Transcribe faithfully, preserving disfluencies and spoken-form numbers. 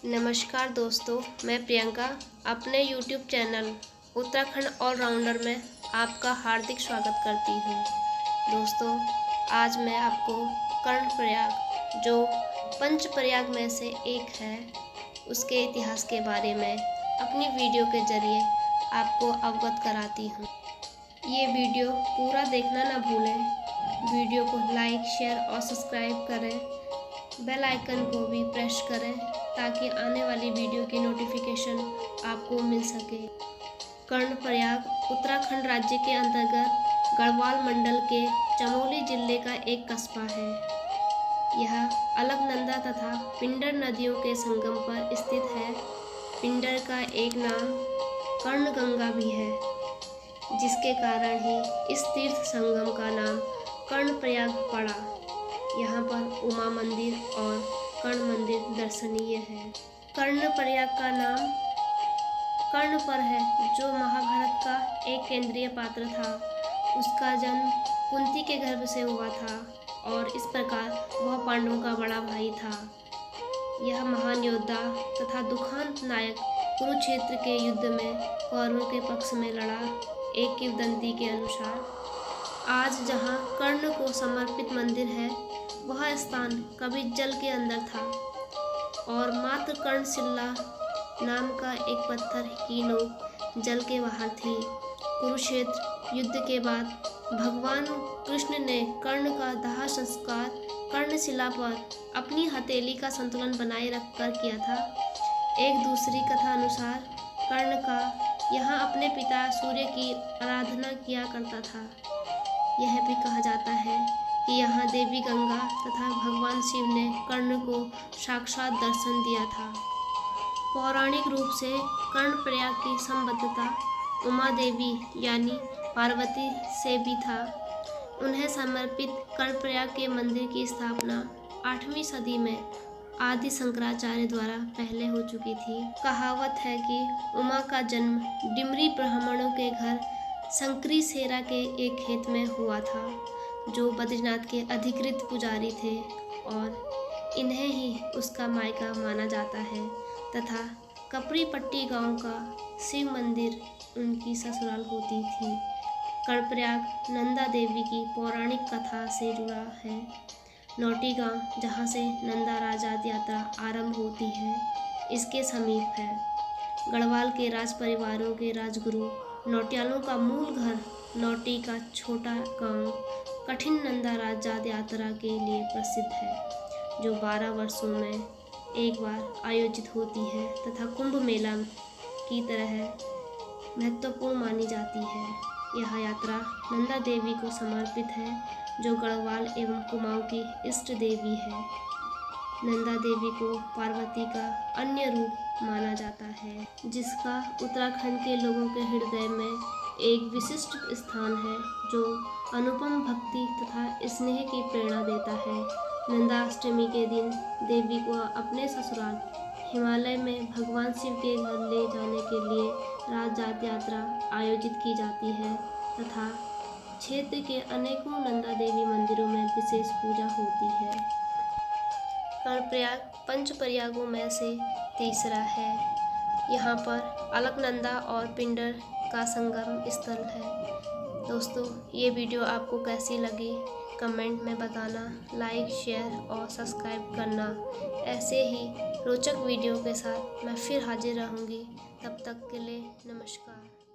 नमस्कार दोस्तों, मैं प्रियंका अपने यूट्यूब चैनल उत्तराखंड ऑलराउंडर में आपका हार्दिक स्वागत करती हूँ। दोस्तों, आज मैं आपको कर्णप्रयाग, जो पंच प्रयाग में से एक है, उसके इतिहास के बारे में अपनी वीडियो के जरिए आपको अवगत कराती हूँ। ये वीडियो पूरा देखना ना भूलें। वीडियो को लाइक, शेयर और सब्सक्राइब करें। बेल आइकन को भी प्रेस करें ताकि आने वाली वीडियो की नोटिफिकेशन आपको मिल सके। कर्णप्रयाग उत्तराखंड राज्य के अंतर्गत गढ़वाल मंडल के चमोली जिले का एक कस्बा है। यह अलकनंदा तथा पिंडर नदियों के संगम पर स्थित है। पिंडर का एक नाम कर्णगंगा भी है, जिसके कारण ही इस तीर्थ संगम का नाम कर्णप्रयाग पड़ा। यहाँ पर उमा मंदिर और कर्ण मंदिर दर्शनीय है। कर्णप्रयाग का नाम कर्ण पर है, जो महाभारत का एक केंद्रीय पात्र था। उसका जन्म कुंती के गर्भ से हुआ था और इस प्रकार वह पांडवों का बड़ा भाई था। यह महान योद्धा तथा दुखांत नायक कुरुक्षेत्र के युद्ध में कौरवों के पक्ष में लड़ा। एक किंवदंती के अनुसार आज जहाँ कर्ण को समर्पित मंदिर है, वह स्थान कभी जल के अंदर था और मात्र कर्णशिला नाम का एक पत्थर की नोक जल के बाहर थी। कुरुक्षेत्र युद्ध के बाद भगवान कृष्ण ने कर्ण का दाह संस्कार कर्णशिला पर अपनी हथेली का संतुलन बनाए रखकर किया था। एक दूसरी कथा अनुसार कर्ण का यहाँ अपने पिता सूर्य की आराधना किया करता था। यह भी कहा जाता है कि यहाँ देवी गंगा तथा भगवान शिव ने कर्ण को साक्षात दर्शन दिया था। पौराणिक रूप से कर्णप्रयाग की संबद्धता उमा देवी यानी पार्वती से भी था। उन्हें समर्पित कर्णप्रयाग के मंदिर की स्थापना आठवीं सदी में आदि शंकराचार्य द्वारा पहले हो चुकी थी। कहावत है कि उमा का जन्म डिमरी ब्राह्मणों के घर संकरी सेरा के एक खेत में हुआ था, जो बद्रीनाथ के अधिकृत पुजारी थे और इन्हें ही उसका मायका माना जाता है तथा कपड़ी पट्टी गांव का शिव मंदिर उनकी ससुराल होती थी। कर्णप्रयाग नंदा देवी की पौराणिक कथा से जुड़ा है। नौटी गांव, जहां से नंदा राजात यात्रा आरंभ होती है, इसके समीप है। गढ़वाल के राज परिवारों के राजगुरु नौटियालों का मूल घर नौटी का छोटा गांव कठिन नंदा राजात यात्रा के लिए प्रसिद्ध है, जो बारह वर्षों में एक बार आयोजित होती है तथा कुंभ मेला की तरह महत्वपूर्ण मानी जाती है। यह यात्रा नंदा देवी को समर्पित है, जो गढ़वाल एवं कुमाऊं की इष्ट देवी है। नंदा देवी को पार्वती का अन्य रूप माना जाता है, जिसका उत्तराखंड के लोगों के हृदय में एक विशिष्ट स्थान है, जो अनुपम भक्ति तथा स्नेह की प्रेरणा देता है। नंदाष्टमी के दिन देवी को अपने ससुराल हिमालय में भगवान शिव के घर ले जाने के लिए राजात यात्रा आयोजित की जाती है तथा क्षेत्र के अनेकों नंदा देवी मंदिरों में विशेष पूजा होती है। कर्णप्रयाग पंच प्रयागों में से तीसरा है। यहाँ पर अलकनंदा और पिंडर का संगम स्थल है। दोस्तों, ये वीडियो आपको कैसी लगी कमेंट में बताना। लाइक, शेयर और सब्सक्राइब करना। ऐसे ही रोचक वीडियो के साथ मैं फिर हाजिर रहूँगी। तब तक के लिए नमस्कार।